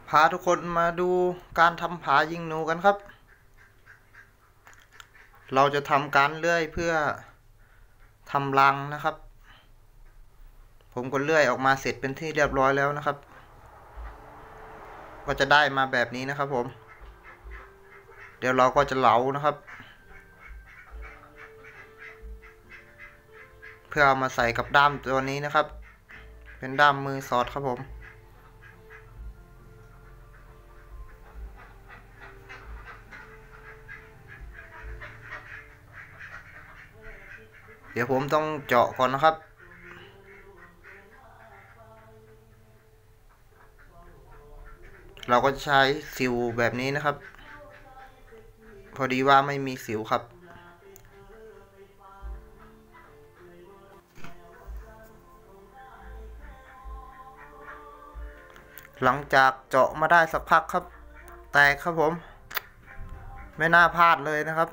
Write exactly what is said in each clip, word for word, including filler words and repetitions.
พาทุกคนมาดูการทำผายิงหนูกันครับเราจะทำการเลื่อยเพื่อทำรังนะครับผมก็เลื่อยออกมาเสร็จเป็นที่เรียบร้อยแล้วนะครับก็จะได้มาแบบนี้นะครับผมเดี๋ยวเราก็จะเหลานะครับเพื่อเอามาใส่กับด้ามตัวนี้นะครับเป็นด้ามมือสอดครับผมเดี๋ยวผมต้องเจาะก่อนนะครับเราก็จะใช้สิวแบบนี้นะครับพอดีว่าไม่มีสิวครับหลังจากเจาะมาได้สักพักครับแตกครับผมไม่น่าพลาดเลยนะครับ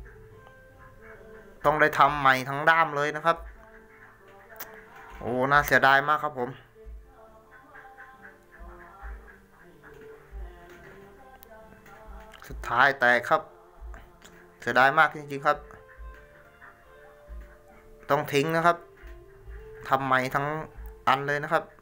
ต้องได้ทำใหม่ทั้งด้ามเลยนะครับโอ้น่าเสียดายมากครับผมสุดท้ายแตกครับเสียดายมากจริงๆครับต้องทิ้งนะครับทำใหม่ทั้งอันเลยนะครับ